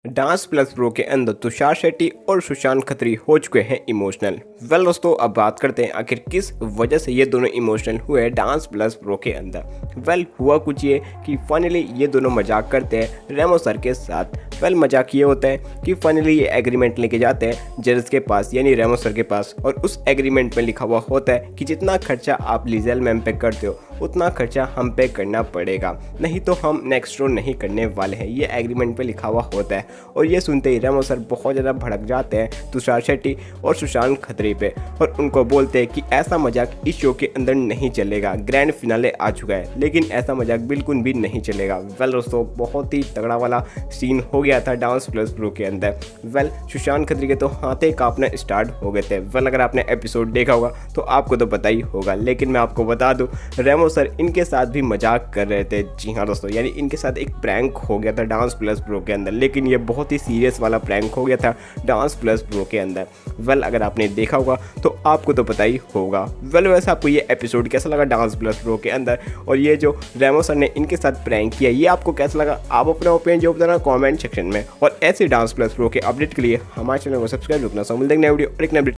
Dance plus pro के अंदर तुषार शेट्टी और सुशांत खत्री हो चुके हैं इमोशनल। वेल दोस्तों, अब बात करते हैं आखिर किस वजह से ये दोनों इमोशनल हुए डांस प्लस प्रो के अंदर। वेल हुआ कुछ ये कि फाइनली ये दोनों मजाक करते हैं रेमो सर के साथ। वेल मजाक ये होता है कि फाइनली ये एग्रीमेंट लेके जाते हैं जज के पास यानी रेमो सर के पास, और उस एग्रीमेंट में लिखा हुआ होता है कि जितना खर्चा आप लिजेल मैम पे करते हो उतना खर्चा हम पे करना पड़ेगा, नहीं तो हम नेक्स्ट शो नहीं करने वाले हैं। ये एग्रीमेंट पे लिखा हुआ होता है। और ये सुनते ही रेमो सर बहुत ज़्यादा भड़क जाते हैं तुषार शेट्टी और सुशांत खत्री पे, और उनको बोलते हैं कि ऐसा मजाक इस शो के अंदर नहीं चलेगा। ग्रैंड फिनाले आ चुका है लेकिन ऐसा मजाक बिल्कुल भी नहीं चलेगा। वेल दोस्तों, बहुत ही तगड़ा वाला सीन हो गया था डांस प्लस प्रो के अंदर। वेल सुशांत खत्री के तो हाथे कांपना स्टार्ट हो गए थे। वेल अगर आपने एपिसोड देखा होगा तो आपको तो पता ही होगा, लेकिन मैं आपको बता दूं रेमो सर इनके साथ भी मजाक कर रहे थे। जी हाँ दोस्तों, यानी इनके साथ एक प्रैंक हो गया था डांस प्लस प्रो के अंदर, लेकिन ये बहुत ही सीरियस वाला प्रैंक हो गया था डांस प्लस प्रो के अंदर। वेल अगर आपने देखा होगा तो आपको तो पता ही होगा। वेल वैसे आपको ये एपिसोड कैसा लगा डांस प्लस प्रो के अंदर, और ये जो रेमो सर ने इनके साथ प्रैंक किया ये आपको कैसा लगा? आप अपना ओपिनियन जो बताना कमेंट सेक्शन में। और ऐसे डांस प्लस प्रो के अपडेट के लिए हमारे चैनल को सब्सक्राइब रखना। मिलते हैं नए वीडियो और एक नए